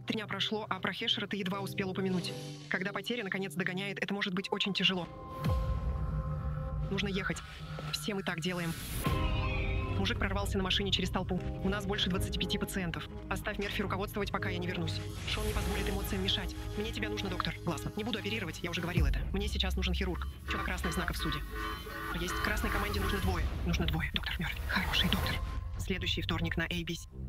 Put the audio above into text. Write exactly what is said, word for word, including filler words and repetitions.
Три дня прошло, а про Хешера ты едва успел упомянуть. Когда потеря наконец догоняет, это может быть очень тяжело. Нужно ехать. Все мы так делаем. Мужик прорвался на машине через толпу. У нас больше двадцати пяти пациентов. Оставь Мерфи руководствовать, пока я не вернусь. Шон не позволит эмоциям мешать. Мне тебя нужно, доктор. Гласно. Не буду оперировать, я уже говорил это. Мне сейчас нужен хирург. Чего красных знаков в суде? Есть. Красной команде нужно двое. Нужно двое. Доктор Мерфи. Хороший доктор. Следующий вторник на эй би си.